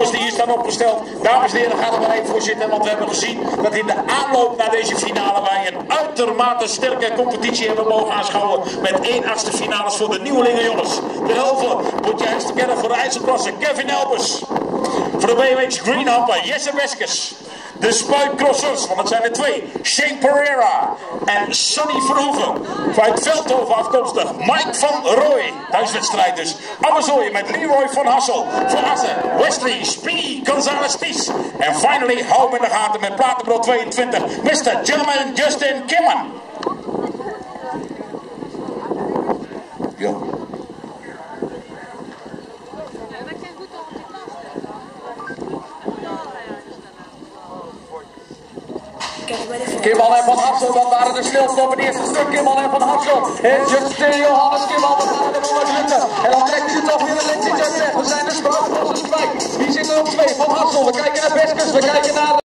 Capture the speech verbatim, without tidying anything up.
jongens die hier staan opgesteld. Dames en heren, ga er maar even voor zitten, want we hebben gezien dat in de aanloop naar deze finale wij een uitermate sterke competitie hebben mogen aanschouwen met één achtste finales voor de nieuwelingen jongens. Derhalve moet je eens te kennen voor de IJzerklasse Kevin Elbers. Voor de B M X Greenhamper Jesse Weskes. De spuitcrossers, want het zijn er twee, Shane Pereira en Sonny Verhoeven. Vanuit Veldhoven afkomstig, Mike van Rooij. Thuiswedstrijd dus. Ammerzoden met Leroy van Hassel. Voor Assen, Wesley Speedy Gonzalez-Ties. En finally, hou hem in de gaten met Platenbrod tweeëntwintig, mister Gentleman Justin Kimman. Ja. Kimman en Van Hassel, dat waren de stilstoppen. Het eerste stuk, Kimman en Van Hassel. En Justin Johannes Kimman, dat waren de ondergrunten. En dan trekt hij toch weer een lintje weg. We zijn de spuitcrossers kwijt. Die zitten op twee. Van Hassel, we kijken naar Weskes, we kijken naar...